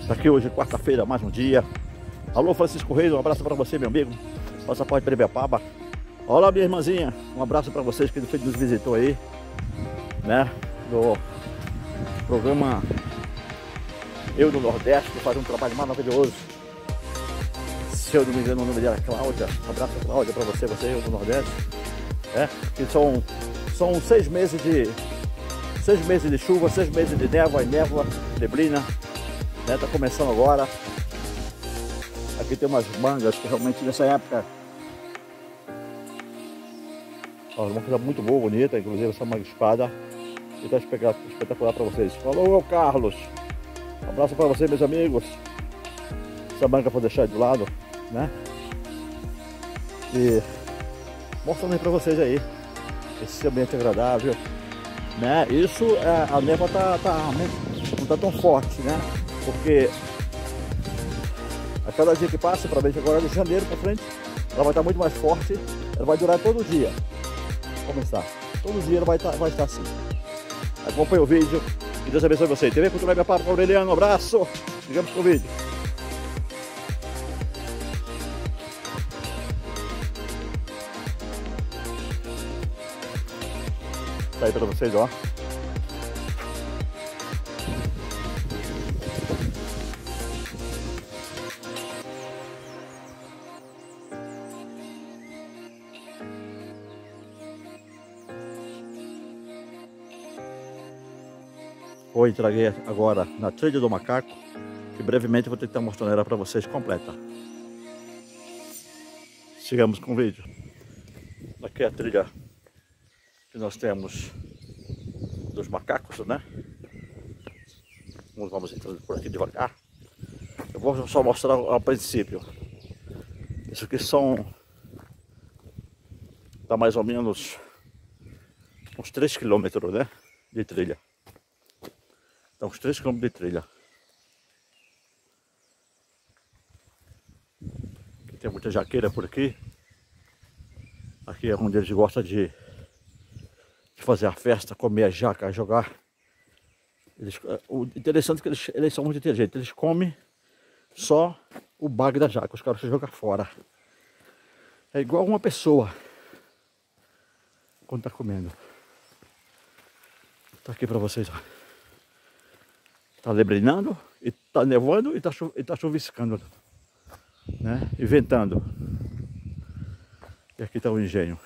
Tá aqui hoje, quarta-feira, mais um dia. Alô, Francisco Reis, um abraço para você, meu amigo. Passaporte Prebiapaba. Olá, minha irmãzinha, um abraço para vocês que nos visitou aí, né? Do programa Eu no Nordeste, que faz um trabalho maravilhoso. Se eu não me engano, o nome dela é Cláudia. Um abraço, Cláudia, para você, Eu no Nordeste. Que são 6 meses de chuva, 6 meses de névoa e neblina, né? Tá começando agora. Aqui tem umas mangas que realmente nessa época, ó, uma coisa muito boa, bonita, inclusive essa manga espada, que tá espetacular para vocês. Falou, Carlos, um abraço para vocês, meus amigos. Essa manga vou deixar de lado, né? E mostrando aí para vocês aí esse ambiente agradável, né? Isso, a névoa não tá tão forte, né? Porque a cada dia que passa, provavelmente agora de janeiro para frente, ela vai estar muito mais forte. Ela vai durar todo dia. Começar. Todo dia ela vai estar assim. Acompanhe o vídeo e Deus abençoe você. TV Cultura Prebiapaba com Aureliano, um abraço. Sigamos com o vídeo. Tá aí para vocês, ó. Vou entreguei agora na trilha do macaco, que brevemente vou tentar mostrar ela para vocês completa. Sigamos com o vídeo. Aqui é a trilha que nós temos dos macacos, né? Vamos entrando por aqui devagar. Eu vou só mostrar ao princípio. Isso aqui dá mais ou menos uns 3 km, né? De trilha. Então, uns 3 km de trilha. Aqui tem muita jaqueira por aqui. Aqui é onde eles gostam de fazer a festa, comer a jaca, jogar. O interessante é que eles são muito inteligentes. Eles comem só o bague da jaca. Os caras se jogam fora. É igual uma pessoa quando tá comendo. Tá aqui pra vocês, ó. Tá lebrinando, e tá nevando e tá chuviscando, né? E ventando. E aqui tá o engenho.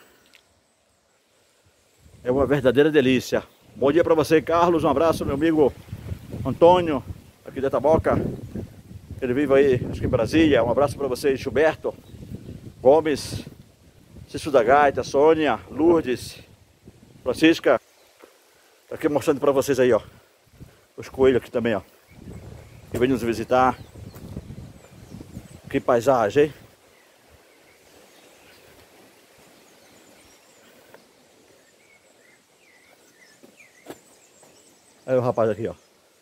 É uma verdadeira delícia. Bom dia para você, Carlos. Um abraço, meu amigo Antônio, aqui da Taboca. Ele vive aí, acho que em Brasília. Um abraço para você, Gilberto Gomes, Cício da Gaita, Sônia, Lourdes, Francisca. Tá aqui mostrando para vocês aí, ó. Os coelhos aqui também, ó. Que vem nos visitar. Que paisagem, hein? Aí o rapaz aqui, ó.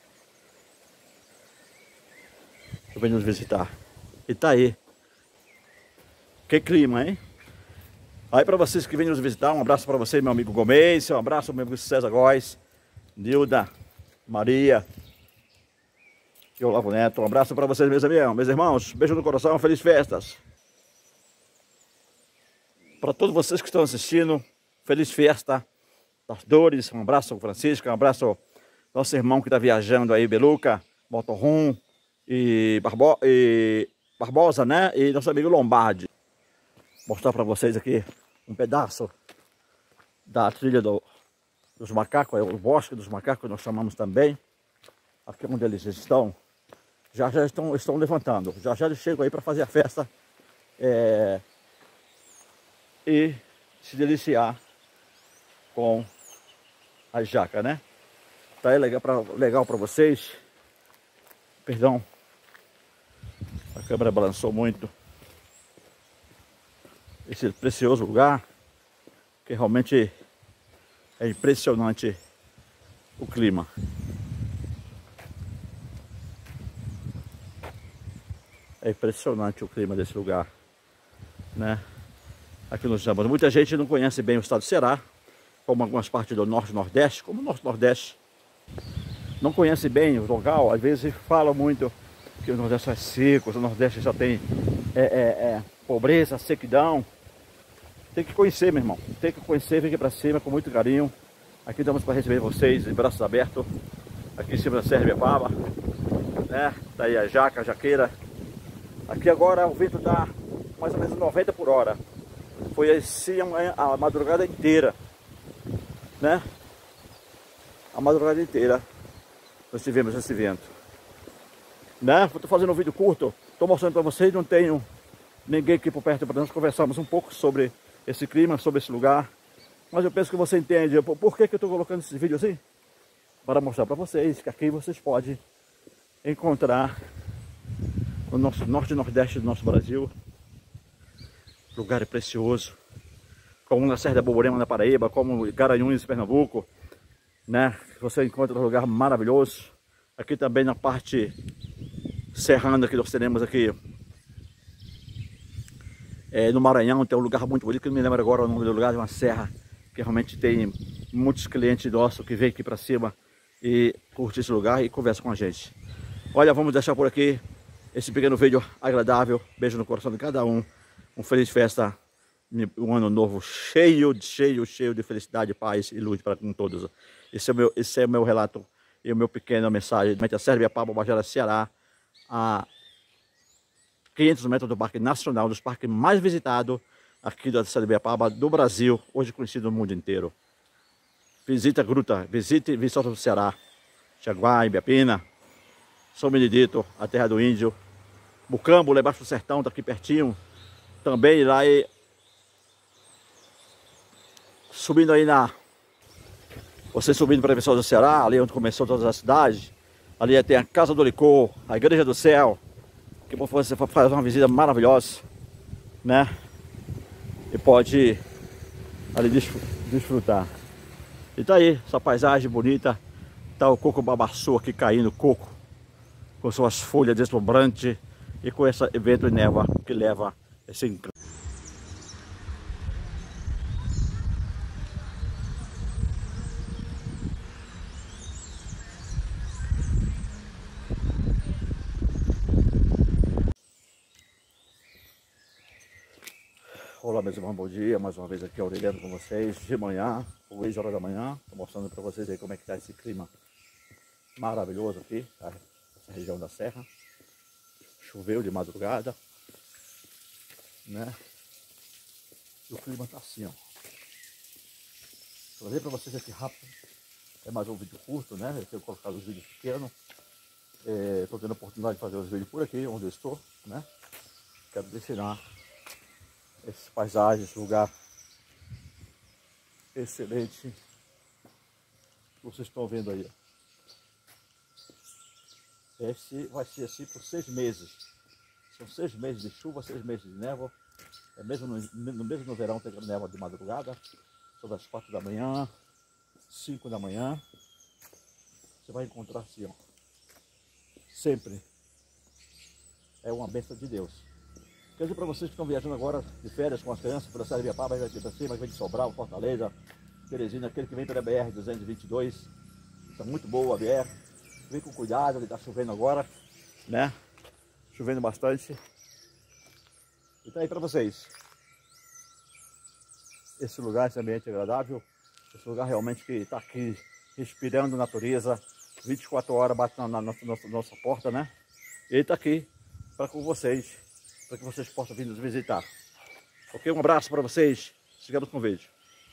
Que vem nos visitar. E tá aí. Que clima, hein? Aí para vocês que vêm nos visitar, um abraço para você, meu amigo Gomes. Um abraço, meu amigo César Góes, Nilda, Maria e Olavo Neto. Um abraço para vocês, meus amigos, meus irmãos. Beijo no coração, feliz festas. Para todos vocês que estão assistindo, feliz festa das dores. Um abraço, Francisco. Um abraço nosso irmão que está viajando aí, Beluca, Motorrum e Barbosa, né? E nosso amigo Lombardi. Mostrar para vocês aqui um pedaço da trilha dos macacos, é o bosque dos macacos, nós chamamos também. Aqui onde eles estão, já estão levantando. Já eles chegam aí para fazer a festa e se deliciar com a jaca, né? Tá aí legal para vocês. Perdão, a câmera balançou muito. Esse precioso lugar, que realmente é impressionante o clima. É impressionante o clima desse lugar, né? Aqui nos Jambas. Muita gente não conhece bem o estado do Ceará, como algumas partes do Norte e Nordeste, como o nosso Nordeste. Não conhece bem o local, às vezes fala muito que o Nordeste é seco, o Nordeste já tem pobreza, sequidão. Tem que conhecer, meu irmão. Tem que conhecer, vem aqui pra cima com muito carinho. Aqui estamos para receber vocês de braços abertos. Aqui em cima da Serra de Ibiapaba, né? Tá aí a jaca, a jaqueira. Aqui agora o vento dá mais ou menos 90 por hora. Foi assim a madrugada inteira, né? A madrugada inteira nós tivemos esse vento, né? Eu tô fazendo um vídeo curto, tô mostrando para vocês, não tenho ninguém aqui por perto para nós conversarmos um pouco sobre esse clima, sobre esse lugar. Mas eu penso que você entende por que eu tô colocando esse vídeo assim. Para mostrar para vocês que aqui vocês podem encontrar o nosso norte e nordeste do nosso Brasil, lugar precioso, como na Serra da Borborema na Paraíba, como Garanhuns, Pernambuco, né? Você encontra um lugar maravilhoso. Aqui também na parte serrana que nós teremos aqui no Maranhão, tem um lugar muito bonito, que não me lembro agora o nome do lugar, é uma serra que realmente tem muitos clientes nossos que vêm aqui para cima e curte esse lugar e conversa com a gente. Olha, vamos deixar por aqui esse pequeno vídeo agradável. Beijo no coração de cada um. Um feliz festa, um ano novo cheio de felicidade, paz e luz para com todos. Esse é o meu relato e o meu pequena mensagem. A Serra de Ibiapaba, Ubajara, Ceará, a 500 metros do Parque Nacional, dos parques mais visitados aqui da Serra de Ibiapaba, do Brasil, hoje conhecido no mundo inteiro. Visite a gruta, visite Viçosa do Ceará, Tiaguá, Ibiapina, São Benedito, a terra do índio, Bucambo, lá embaixo do sertão, tá aqui pertinho. Também lá subindo aí você subindo para Viçosa do Ceará, ali onde começou todas as cidades, ali tem a Casa do Licor, a Igreja do Céu, que você faz uma visita maravilhosa, né? E pode ali desfrutar. E tá aí, essa paisagem bonita, tá o coco babaçu aqui caindo, coco, com suas folhas deslumbrantes e com esse vento de névoa que leva esse encanto. Olá, meus irmãos, bom dia. Mais uma vez aqui, Aureliano com vocês, de manhã, 6 horas da manhã. Estou mostrando para vocês aí como é que está esse clima maravilhoso aqui, tá? Essa região da serra. Choveu de madrugada, né? E o clima tá assim, ó. Vou trazer para vocês aqui rápido. É mais um vídeo curto, né? Eu tenho colocado os vídeos pequenos. Estou tendo a oportunidade de fazer os vídeos por aqui, onde eu estou, né? Quero ensinar essas paisagens, esse lugar excelente que vocês estão vendo aí. Esse vai ser assim por 6 meses. São 6 meses de chuva, 6 meses de névoa. Mesmo no verão tem névoa de madrugada, sobre as 4 da manhã, 5 da manhã. Você vai encontrar assim, ó. Sempre. É uma bênção de Deus. Quer dizer para vocês que estão viajando agora de férias com as crianças pela Serra de Ibiapaba, vai aqui para cima, vem de Sobral, Fortaleza, Teresina, aquele que vem pela BR-222, está muito boa a BR, vem com cuidado, ele está chovendo agora, né? Chovendo bastante. E tá aí para vocês. Esse lugar, esse ambiente agradável, esse lugar realmente que está aqui respirando natureza, 24 horas bate na nossa porta, né? E ele está aqui para com vocês, para que vocês possam vir nos visitar. Ok? Um abraço para vocês. Sigamos com o vídeo.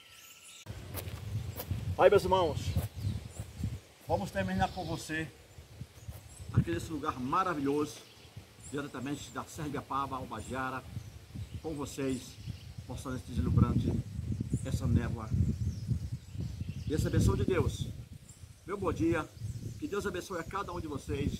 Aí, meus irmãos, vamos terminar com você aqui nesse lugar maravilhoso, diretamente da Serra de Ibiapaba, Ubajara, com vocês, mostrando esse deslumbrante, essa névoa e essa bênção de Deus. Meu bom dia, que Deus abençoe a cada um de vocês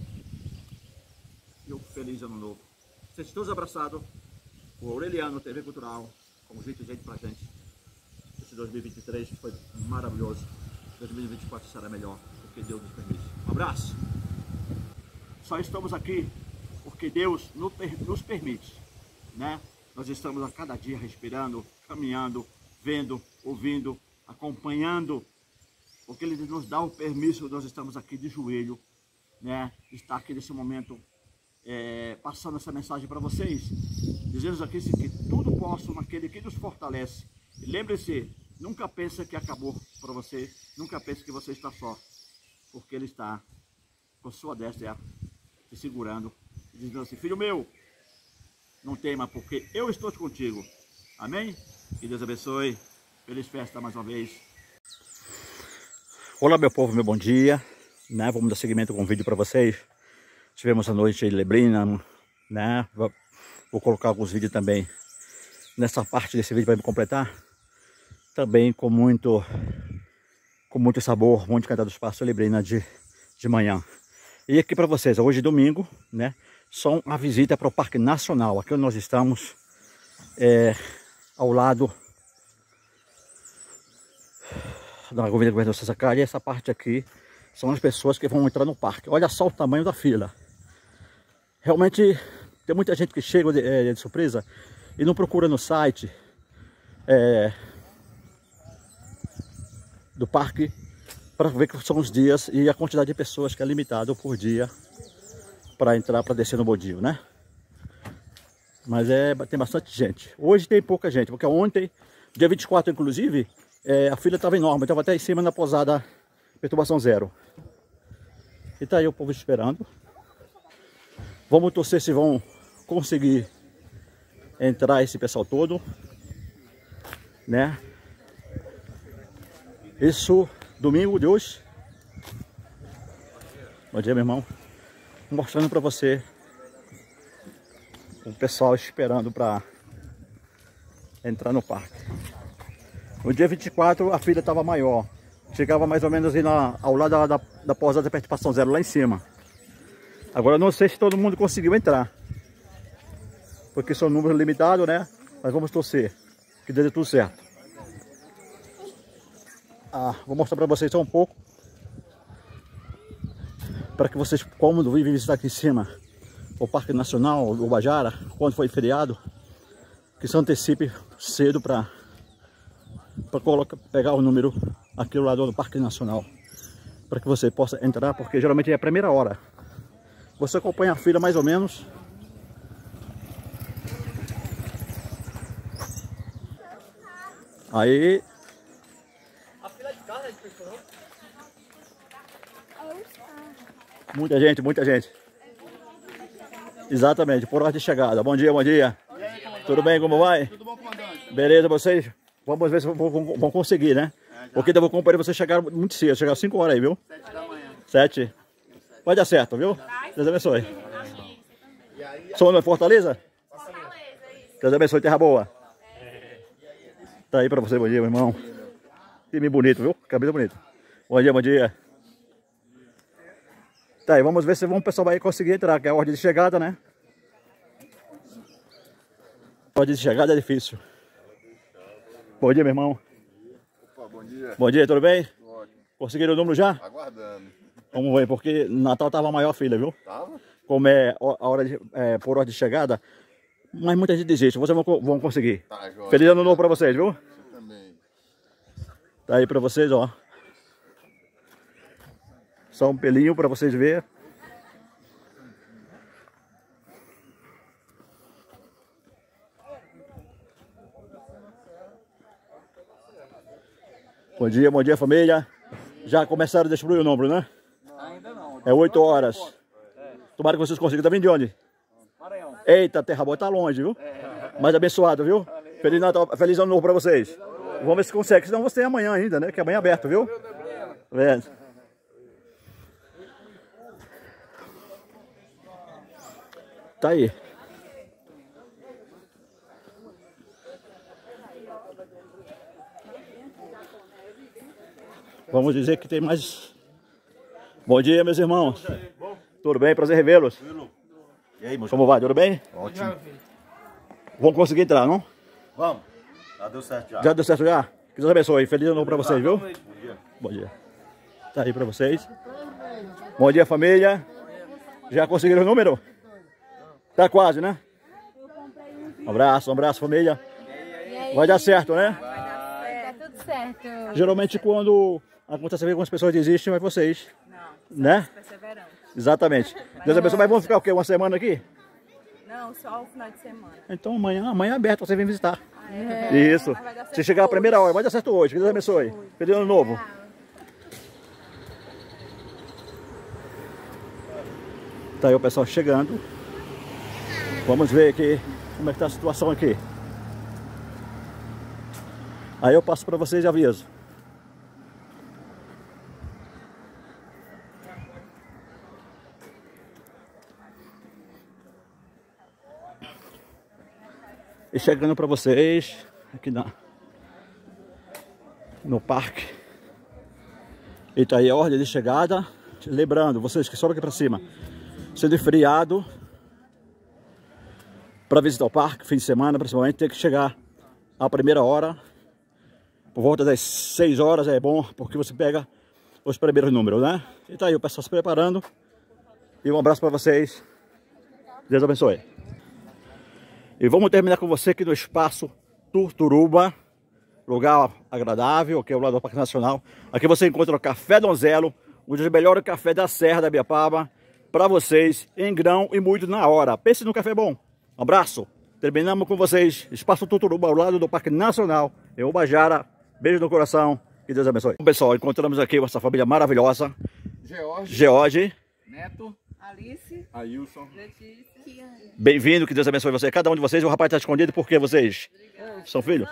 e um feliz ano novo. Vocês todos abraçados, o Aureliano TV Cultural, com jeito pra gente. Esse 2023 foi maravilhoso. 2024 será melhor, porque Deus nos permite. Um abraço! Só estamos aqui porque Deus nos permite, né? Nós estamos a cada dia respirando, caminhando, vendo, ouvindo, acompanhando, porque Ele nos dá o permisso, nós estamos aqui de joelho, né? Estar aqui nesse momento passando essa mensagem para vocês, dizendo aqui que tudo posso naquele que nos fortalece. E lembre-se, nunca pense que acabou para você, nunca pense que você está só, porque Ele está com sua destra te segurando, dizendo assim: filho meu, não tema, porque eu estou contigo. Amém? Que Deus abençoe. Feliz festa mais uma vez. Olá, meu povo, meu bom dia. Vamos dar seguimento com um vídeo para vocês. Tivemos a noite de Lebrina, né? Vou colocar alguns vídeos também nessa parte desse vídeo para me completar. Também com muito sabor, muito cantar dos passos Lebrina de manhã. E aqui para vocês, hoje domingo, né? Só uma visita para o Parque Nacional. Aqui onde nós estamos, ao lado da Avenida Governador Sassacari. E essa parte aqui são as pessoas que vão entrar no parque. Olha só o tamanho da fila. Realmente tem muita gente que chega de surpresa e não procura no site do parque para ver que são os dias e a quantidade de pessoas que é limitado por dia para entrar, para descer no bodinho, né? Mas tem bastante gente. Hoje tem pouca gente, porque ontem, dia 24 inclusive, a fila estava enorme, estava até em cima na pousada Perturbação Zero. E tá aí o povo esperando. Vamos torcer se vão conseguir entrar esse pessoal todo, né? Isso, domingo de hoje. Bom dia, meu irmão. Mostrando para você o pessoal esperando para entrar no parque. No dia 24 a fila estava maior. Chegava mais ou menos aí ao lado da pousada Perturbação Zero, lá em cima. Agora não sei se todo mundo conseguiu entrar, porque são números limitados, né? Mas vamos torcer que dê tudo certo. Vou mostrar para vocês só um pouco, para que vocês, como vêm visitar aqui em cima o Parque Nacional do Ubajara, quando foi feriado, que se antecipe cedo para pegar o número aqui do lado do Parque Nacional, para que você possa entrar, porque geralmente é a primeira hora. Você acompanha a fila mais ou menos. Aí. A fila de carro é de pessoa? Muita gente, muita gente. Exatamente, por ordem de chegada. Bom dia, bom dia. Aí, tudo bem, como vai? Tudo bom, comandante? Beleza, vocês? Vamos ver se vão conseguir, né? Porque eu vou acompanhar vocês chegaram muito cedo, chegaram 5 horas aí, viu? 7 da manhã. 7? Vai dar certo, viu? Deus abençoe. Sou no Fortaleza? Fortaleza, isso. Deus abençoe, terra boa. Tá aí pra você, bom dia, meu irmão. Time bonito, viu? Cabelo bonito. Bom dia, bom dia. Tá aí, vamos ver se o pessoal vai conseguir entrar, que é a ordem de chegada, né? A ordem de chegada é difícil. Bom dia, meu irmão. Opa, bom dia. Bom dia, tudo bem? Ótimo. Conseguiram o número já? Aguardando. Vamos ver, porque no Natal tava a maior fila, viu? Tava? Como a hora por ordem de chegada, mas muita gente desiste, vocês vão conseguir. Tá, joia. Feliz ano novo pra vocês, viu? Você também. Tá aí pra vocês, ó. Só um pelinho pra vocês verem. Bom dia, família. Já começaram a distribuir o número, né? Ainda não. É 8 horas. Tomara que vocês consigam. Tá vindo de onde? Maranhão. Eita, terra boa, tá longe, viu? Mas abençoado, viu? Feliz Natal, feliz ano novo pra vocês. Vamos ver se consegue, senão você tem amanhã ainda, né? Que amanhã é aberto, viu? Vendo? Tá aí. Vamos dizer que tem mais. Bom dia, meus irmãos. Tudo bem? Prazer revê-los. E aí, moço? Como vai? Tudo bem? Ótimo. Vamos conseguir entrar, não? Vamos. Já deu certo já. Já deu certo já? Que Deus abençoe. Feliz ano novo pra vocês, viu? Bom dia. Bom dia. Tá aí pra vocês. Bom dia, família. Já conseguiram o número? Tá quase, né? Um abraço, família. Vai dar certo, né? Vai dar tudo certo. Geralmente quando acontece que algumas pessoas desistem, mas vocês, Não, né? perseverante. Exatamente. Deus abençoe. Mas vamos ficar o quê? Uma semana aqui? Não, só o final de semana. Então amanhã é aberto, você vem visitar. É. Isso. Mas vai dar certo Se chegar a primeira hoje. hora, vai dar certo hoje. Que Deus abençoe. Feliz ano novo. Tá aí o pessoal chegando. Vamos ver aqui como é que tá a situação aqui. Aí eu passo para vocês e aviso. E chegando para vocês aqui no parque. E tá aí a ordem de chegada. Lembrando, vocês que sobem aqui para cima, sendo feriado, para visitar o parque, fim de semana principalmente, tem que chegar à primeira hora. Por volta das 6 horas é bom, porque você pega os primeiros números, né? E tá aí o pessoal se preparando. E um abraço para vocês. Deus abençoe. E vamos terminar com você aqui no Espaço Turturuba. Lugar agradável, aqui é o lado do Parque Nacional. Aqui você encontra o Café Donzelo, um dos melhores cafés da Serra da Ibiapaba, para vocês, em grão e muito na hora. Pense no café bom. Um abraço. Terminamos com vocês, Espaço Turturuba, ao lado do Parque Nacional, em Ubajara. Beijo no coração, que Deus abençoe. Bom, pessoal, encontramos aqui essa família maravilhosa. George. Neto. Alice. Ailson. Letícia. Bem-vindo, que Deus abençoe você. Cada um de vocês, o rapaz está escondido porque vocês são filhos?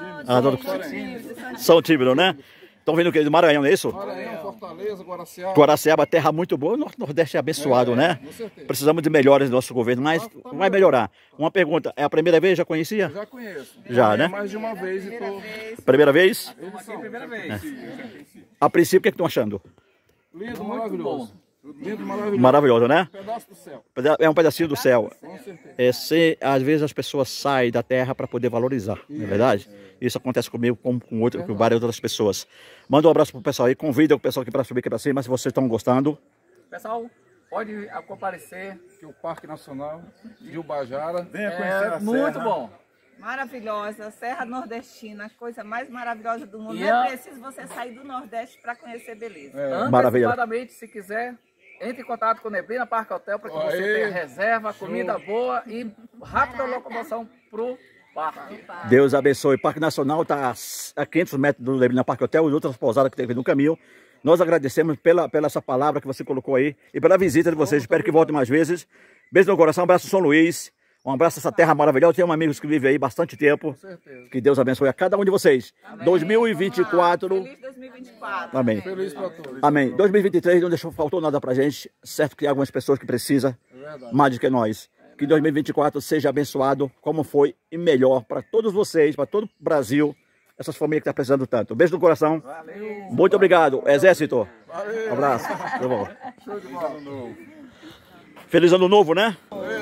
São tímidos, né? Estão vindo o que? Do Maranhão, não é isso? Maranhão, Fortaleza, Guaraciaba. Guaraciaba, terra muito boa. O Nordeste é abençoado, né? Com certeza. Precisamos de melhores do nosso governo, mas vai melhorar. Uma pergunta, é a primeira vez? Já conhecia? Já conheço. Já, né? Mais de uma vez e tô... Primeira vez? Primeira vez. A princípio, o que é que estão achando? Lindo, maravilhoso. Lindo, maravilhoso. Maravilhoso, né? Pedaço do céu. É um pedacinho do céu. Com certeza. Às vezes as pessoas saem da terra para poder valorizar, não é verdade? Isso acontece comigo, com várias outras pessoas. Manda um abraço pro pessoal aí, convida o pessoal aqui para subir aqui para cima, se vocês estão gostando. Pessoal, pode comparecer. Que o Parque Nacional de Ubajara. Venha conhecer a Muito serra. bom. Maravilhosa, Serra Nordestina, a coisa mais maravilhosa do mundo. E Não a- é preciso você sair do Nordeste para conhecer beleza. Maravilha. Antecipadamente, se quiser, entre em contato com o Neblina Parque Hotel para que você Aê. tenha reserva, comida boa e rápida locomoção pro parque. Deus abençoe. Parque Nacional está a 500 metros do Neblina Parque Hotel e outras pousadas que teve no caminho. Nós agradecemos pela essa palavra que você colocou aí e pela visita de vocês. Espero que voltem mais vezes. Beijo no coração, um abraço São Luís. Um abraço a essa terra maravilhosa. Tenho amigos que vivem aí bastante tempo. Com certeza. Que Deus abençoe a cada um de vocês. 2024. Feliz 2024. Amém. Feliz para todos. Amém. 2023 não deixou, faltou nada pra gente. Certo que tem algumas pessoas que precisam É verdade. mais do que nós. Que 2024 seja abençoado como foi e melhor para todos vocês, para todo o Brasil, essas famílias que estão precisando tanto. Beijo no coração. Muito obrigado, Exército. Valeu. Um abraço. Tá bom. Show de bola. Feliz ano novo, né?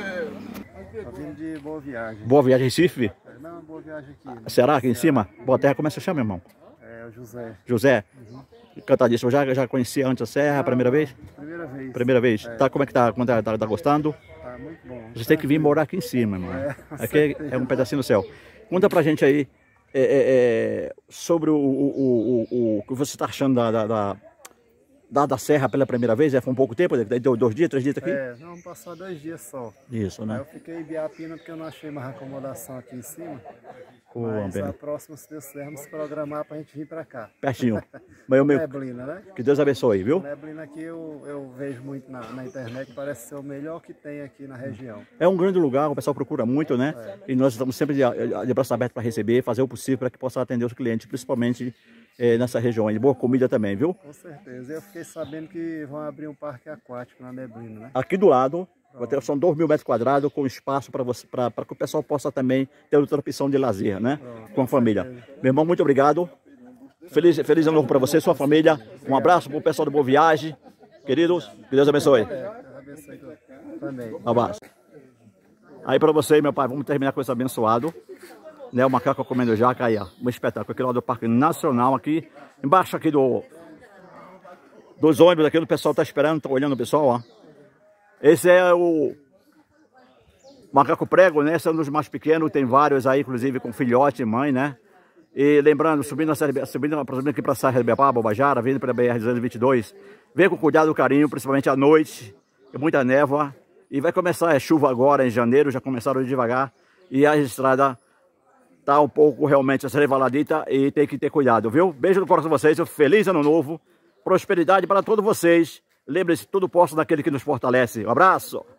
Tô vindo de Boa Viagem. Boa viagem, Recife. Não, Boa Viagem aqui. Né? Será aqui em cima? Boa Terra, como é que você chama, irmão? É o José. José. Cantadíssimo. Já conhecia antes a Serra, a primeira vez? Primeira vez. Primeira vez. Tá, como é que tá? Como tá gostando? Tá muito bom. Vocês têm que vir morar aqui em cima, irmão. Aqui é um pedacinho do céu. Conta pra gente aí sobre o que você está achando da Serra pela primeira vez. Foi um pouco tempo? Deu 2 dias, 3 dias aqui? Vamos passar 2 dias só. Isso, Aí né? eu fiquei em Biapina porque eu não achei mais acomodação aqui em cima. Pô, Mas pena. a próxima, se Deus quiser, vamos programar pra gente vir pra cá. Pertinho. Meu, Neblina, né? que Deus abençoe, viu? Neblina aqui eu vejo muito na internet, parece ser o melhor que tem aqui na região. É um grande lugar, o pessoal procura muito, né? E nós estamos sempre de braço aberto para receber, fazer o possível para que possa atender os clientes, principalmente nessa região. E boa comida também, viu? Com certeza. Eu fiquei sabendo que vão abrir um parque aquático na Neblina, né? Aqui do lado, são 2.000 metros quadrados com espaço para que o pessoal possa também ter outra opção de lazer, né? Com a família. Meu irmão, muito obrigado. Feliz ano novo para você e sua família. Um abraço para o pessoal do Boa Viagem. Queridos, que Deus abençoe. Deus abençoe também. Um abraço. Aí para você, meu pai, vamos terminar com esse abençoado. Né, o macaco comendo jaca aí, ó. Um espetáculo aqui lá do Parque Nacional, aqui. Embaixo aqui dos ônibus aqui, o pessoal tá esperando, tá olhando o pessoal, ó. Esse é o macaco prego, né? Esse é um dos mais pequenos, tem vários aí, inclusive com filhote e mãe, né? E lembrando, subindo aqui para a Serra de Ibiapaba, Ubajara, vindo pela BR-222, vem com cuidado e carinho, principalmente à noite, muita névoa. E vai começar chuva agora em janeiro, já começaram devagar. E a estrada tá um pouco realmente resvaladita e tem que ter cuidado, viu? Beijo no coração de vocês, feliz ano novo, prosperidade para todos vocês. Lembre-se, tudo posso daquele que nos fortalece. Um abraço!